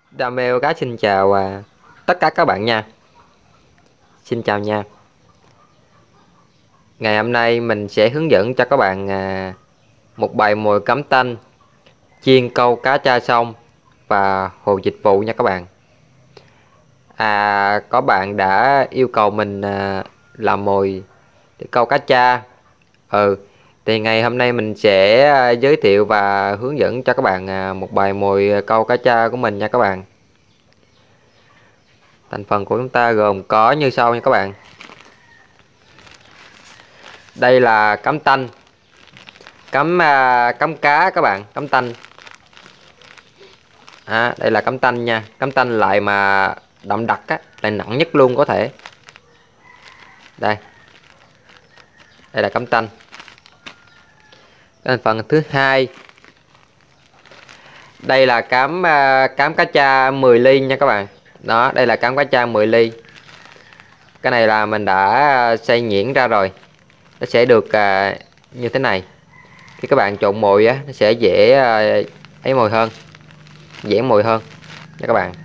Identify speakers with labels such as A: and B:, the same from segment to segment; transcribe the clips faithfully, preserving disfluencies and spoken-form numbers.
A: Đam mê câu cá xin chào à, tất cả các bạn nha. Xin chào nha. Ngày hôm nay mình sẽ hướng dẫn cho các bạn à, một bài mồi cắm tanh chiên câu cá tra sông và hồ dịch vụ nha các bạn. À, có bạn đã yêu cầu mình à, làm mồi để câu cá tra. Ừ, thì ngày hôm nay mình sẽ à, giới thiệu và hướng dẫn cho các bạn à, một bài mồi câu cá tra của mình nha các bạn. Thành phần của chúng ta gồm có như sau nha các bạn. Đây là cắm tanh, cắm à, cắm cá các bạn, cắm tanh. À, đây là cắm tanh nha, cắm tanh lại mà đậm đặc á, là nặng nhất luôn có thể. Đây, đây là cắm tanh. Thành phần thứ hai, đây là cám à, cám cá tra mười ly nha các bạn. Đó, đây là cám cá tra mười ly. Cái này là mình đã xay nhuyễn ra rồi, nó sẽ được à, như thế này. Khi các bạn trộn mồi á, nó sẽ dễ à, ấy mồi hơn, dễ mồi hơn nha các bạn.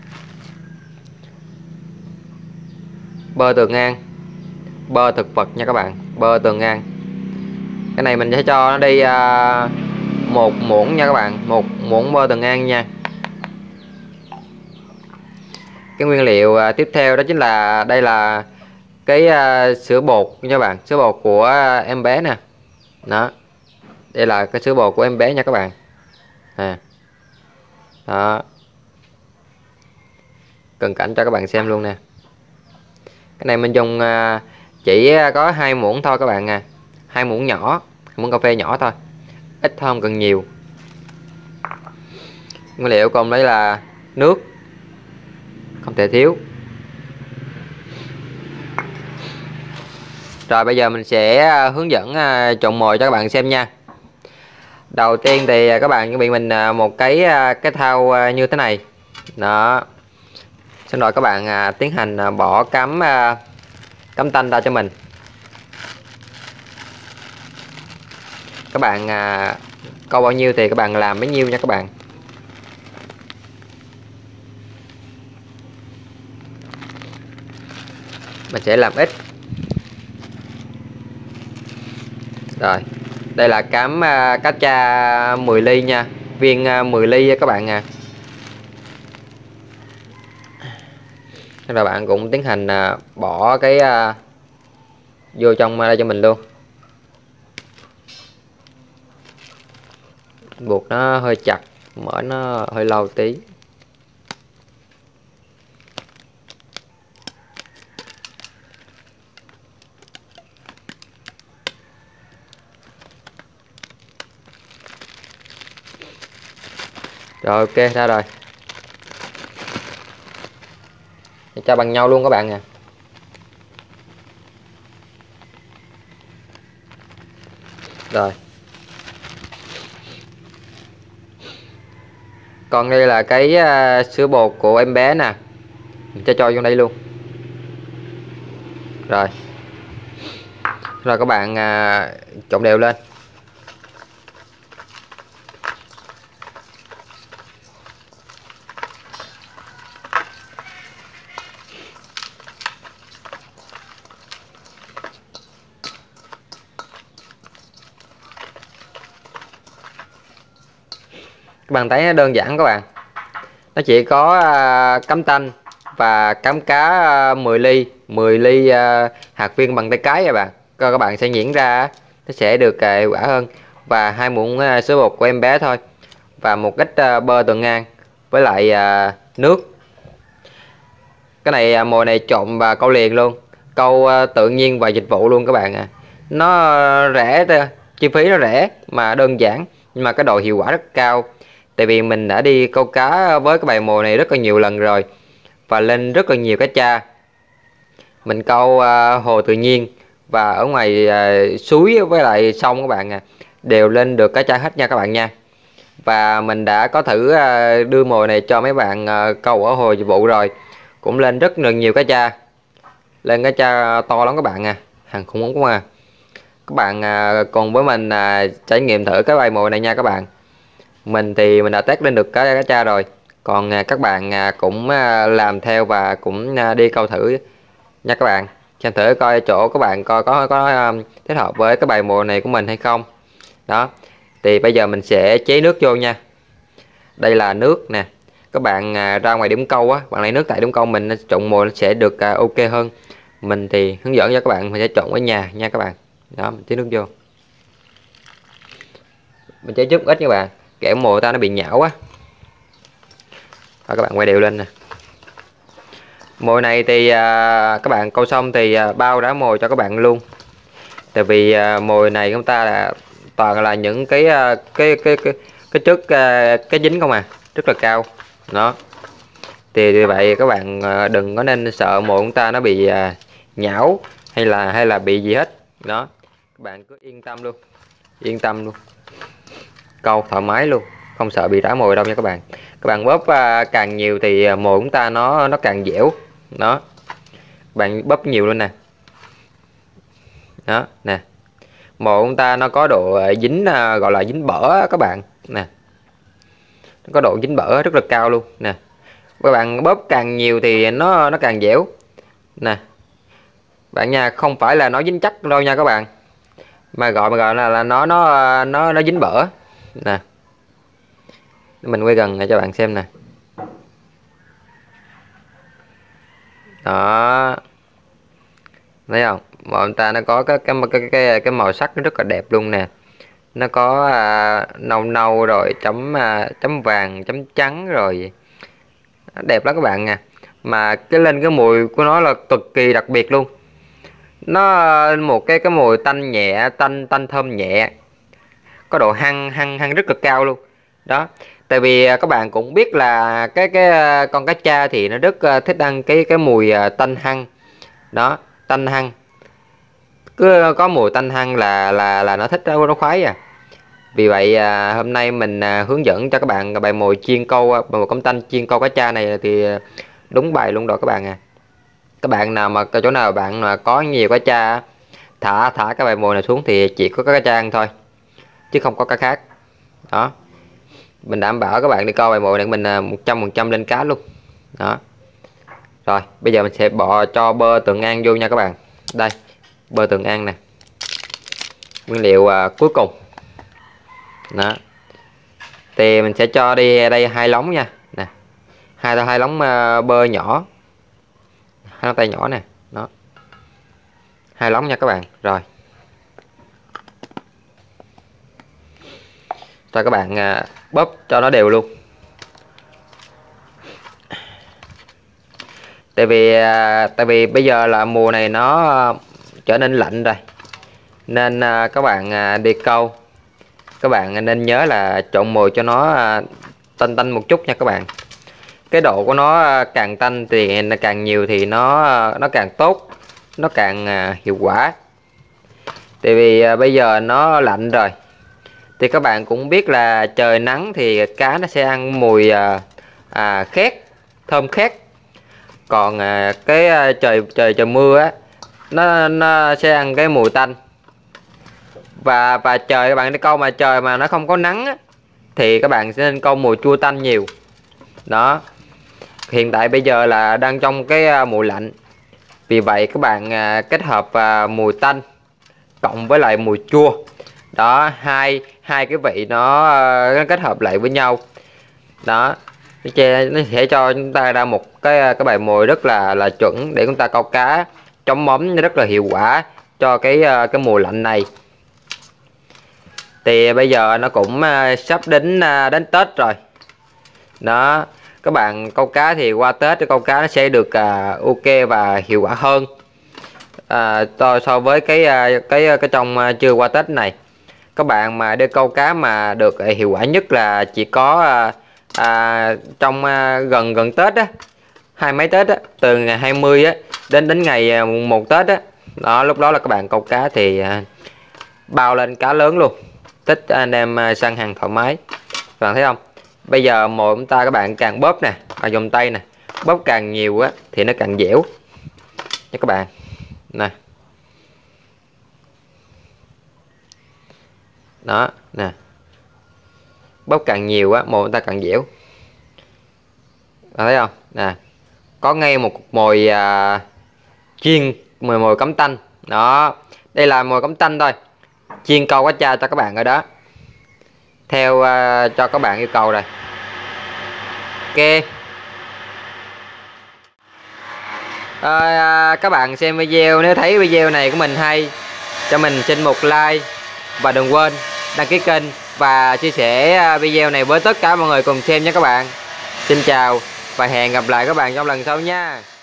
A: Bơ tường ngang, bơ thực vật nha các bạn, bơ tường ngang. Cái này mình sẽ cho nó đi à, một muỗng nha các bạn, một muỗng bơ tường ngang nha. Cái nguyên liệu à, tiếp theo đó chính là đây là cái à, sữa bột nha các bạn, sữa bột của em bé nè. Đó, đây là cái sữa bột của em bé nha các bạn. À, đó, cận cảnh cho các bạn xem luôn nè. Cái này mình dùng à, chỉ có hai muỗng thôi các bạn à, hai muỗng nhỏ, muỗng cà phê nhỏ thôi, ít thôi không cần nhiều. Nguyên liệu còn đây là nước, không thể thiếu. Rồi bây giờ mình sẽ hướng dẫn trộn mồi cho các bạn xem nha. Đầu tiên thì các bạn chuẩn bị mình một cái cái thau như thế này. Đó. Sau rồi các bạn tiến hành bỏ cắm cắm tanh ra cho mình. Các bạn câu bao nhiêu thì các bạn làm bấy nhiêu nha các bạn. Mình sẽ làm ít. Rồi, đây là cám uh, cá tra mười ly nha, viên uh, mười ly các bạn à. Rồi bạn cũng tiến hành uh, bỏ cái uh, vô trong đây cho mình luôn. Buộc nó hơi chặt, mở nó hơi lâu tí. Rồi ok, ra rồi. Để cho bằng nhau luôn các bạn nè. Rồi. Còn đây là cái uh, sữa bột của em bé nè. Mình sẽ cho vô đây luôn. Rồi. Rồi các bạn uh, trộn đều lên. Các bạn thấy nó đơn giản các bạn. Nó chỉ có uh, cắm tanh và cắm cá uh, mười ly, mười ly uh, hạt viên bằng tay cái các bạn. Coi các bạn sẽ nhuyễn ra nó sẽ được uh, hiệu quả hơn. Và hai muỗng uh, sữa bột của em bé thôi. Và một ít uh, bơ tường ngang với lại uh, nước. Cái này uh, mồi này trộn và câu liền luôn. Câu uh, tự nhiên và dịch vụ luôn các bạn à. Nó uh, rẻ, chi phí nó rẻ mà đơn giản, nhưng mà cái độ hiệu quả rất cao. Tại vì mình đã đi câu cá với cái bài mồi này rất là nhiều lần rồi, và lên rất là nhiều cá tra. Mình câu uh, hồ tự nhiên và ở ngoài uh, suối với lại sông các bạn à, đều lên được cá tra hết nha các bạn nha. Và mình đã có thử uh, đưa mồi này cho mấy bạn uh, câu ở hồ dịch vụ rồi, cũng lên rất là nhiều cá tra, lên cá tra to lắm các bạn à, hàng khủng không à. Các bạn uh, cùng với mình uh, trải nghiệm thử cái bài mồi này nha các bạn. Mình thì mình đã test lên được cá cá tra rồi, Còn à, các bạn à, cũng à, làm theo và cũng à, đi câu thử nha các bạn, xem thử coi chỗ các bạn coi có có um, thích hợp với cái bài mồi này của mình hay không. Đó, thì bây giờ mình sẽ chế nước vô nha. Đây là nước nè. Các bạn à, ra ngoài điểm câu á, bạn lấy nước tại điểm câu mình trộn mồi nó sẽ được à, ok hơn. Mình thì hướng dẫn cho các bạn mình sẽ trộn ở nhà nha các bạn. Đó, mình chế nước vô. Mình chế chút ít các bạn, kẻo mồi ta nó bị nhão quá. Rồi các bạn quay đều lên nè. Mồi này thì à, các bạn câu xong thì à, bao đá mồi cho các bạn luôn. Tại vì à, mồi này chúng ta là toàn là những cái à, cái cái cái cái chất à, cái dính không à, rất là cao. Đó. Thì vì vậy các bạn à, đừng có nên sợ mồi chúng ta nó bị à, nhão hay là hay là bị gì hết. Đó. Các bạn cứ yên tâm luôn. Yên tâm luôn. Câu thoải mái luôn, không sợ bị rã mồi đâu nha các bạn. Các bạn bóp à, càng nhiều thì mồi chúng ta nó nó càng dẻo. Đó, bạn bóp nhiều luôn nè. Đó nè, mồi chúng ta nó có độ dính à, gọi là dính bở các bạn nè, nó có độ dính bở rất là cao luôn nè. Các bạn bóp càng nhiều thì nó nó càng dẻo nè bạn nha, không phải là nó dính chắc đâu nha các bạn, mà gọi mà gọi là, là nó nó nó nó dính bở nè. Mình quay gần để cho bạn xem nè. Đó, thấy không, màu ta nó có cái cái cái cái, cái màu sắc nó rất là đẹp luôn nè. Nó có à, nâu nâu rồi chấm à, chấm vàng chấm trắng rồi, đẹp lắm các bạn nha. Mà cái lên cái mùi của nó là cực kỳ đặc biệt luôn. Nó một cái cái mùi tanh nhẹ, tanh tanh thơm nhẹ, có độ hăng hăng hăng rất là cao luôn. Đó, tại vì các bạn cũng biết là cái cái con cá tra thì nó rất thích ăn cái cái mùi tanh hăng. Đó, tanh hăng, cứ có mùi tanh hăng là là là nó thích, nó khoái à. Vì vậy à, hôm nay mình à, hướng dẫn cho các bạn bài mồi chiên câu, bài mồi cơm tanh chiên câu cá tra này thì đúng bài luôn rồi các bạn à. Các bạn nào mà chỗ nào bạn mà có nhiều cá tra, thả thả cái bài mồi này xuống thì chỉ có cá tra ăn thôi, chứ không có cá khác. Đó, mình đảm bảo các bạn đi câu bài mồi này mình một trăm phần trăm lên cá luôn. Đó, rồi bây giờ mình sẽ bỏ cho bơ Tường An vô nha các bạn. Đây, bơ Tường An nè, nguyên liệu à, cuối cùng. Đó, thì mình sẽ cho đi đây hai lóng nha nè, hai hai lóng uh, bơ nhỏ, hai lóng tay nhỏ nè. Đó, hai lóng nha các bạn. Rồi cho các bạn uh, bóp cho nó đều luôn. Tại vì uh, tại vì bây giờ là mùa này nó uh, trở nên lạnh rồi, nên uh, các bạn uh, đi câu các bạn nên nhớ là trộn mồi cho nó uh, tanh tanh một chút nha các bạn. Cái độ của nó uh, càng tanh thì càng nhiều thì nó uh, nó càng tốt, nó càng uh, hiệu quả. Tại vì uh, bây giờ nó lạnh rồi thì các bạn cũng biết là trời nắng thì cá nó sẽ ăn mùi uh, à, khét, thơm khét. Còn à, cái à, trời trời trời mưa á, nó nó sẽ ăn cái mùi tanh. Và và trời các bạn đi câu mà trời mà nó không có nắng á, thì các bạn sẽ nên câu mùi chua tanh nhiều. Đó, hiện tại bây giờ là đang trong cái à, mùa lạnh, vì vậy các bạn à, kết hợp à, mùi tanh cộng với lại mùi chua. Đó, hai hai cái vị nó, nó kết hợp lại với nhau. Đó, nó sẽ cho chúng ta ra một cái cái bài mồi rất là là chuẩn để chúng ta câu cá chống móm rất là hiệu quả cho cái cái mùa lạnh này. Thì bây giờ nó cũng sắp đến đến Tết rồi. Đó, các bạn câu cá thì qua Tết thì câu cá nó sẽ được uh, ok và hiệu quả hơn à, so, so với cái cái cái trong chưa qua Tết này. Các bạn mà đi câu cá mà được hiệu quả nhất là chỉ có uh, À, trong à, gần gần Tết á, hai mấy Tết á, từ ngày hai mươi á đến đến ngày mùng một Tết á. Đó, lúc đó là các bạn câu cá thì à, bao lên cá lớn luôn, thích anh em à, săn hàng thoải mái. Các bạn thấy không, bây giờ mồi chúng ta các bạn càng bóp nè, bằng dùng tay nè, bóp càng nhiều á thì nó càng dẻo nha các bạn nè. Đó nè, bóp càng nhiều á mồi chúng ta càng dẻo. bạn thấy không nè, có ngay một cục mồi à, chiên mồi mồi cắm tanh đó. Đây là mồi cắm tanh thôi, chiên câu cá tra cho các bạn ở đó theo uh, cho các bạn yêu cầu rồi. Ok. À, các bạn xem video, nếu thấy video này của mình hay, cho mình xin một like và đừng quên đăng ký kênh và chia sẻ video này với tất cả mọi người cùng xem nhé các bạn. Xin chào và hẹn gặp lại các bạn trong lần sau nha.